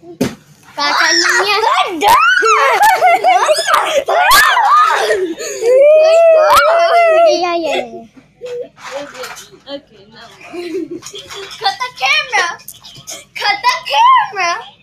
Kakaknya. Iya, iya, iya. Okay, now. Cut the camera. Cut the camera.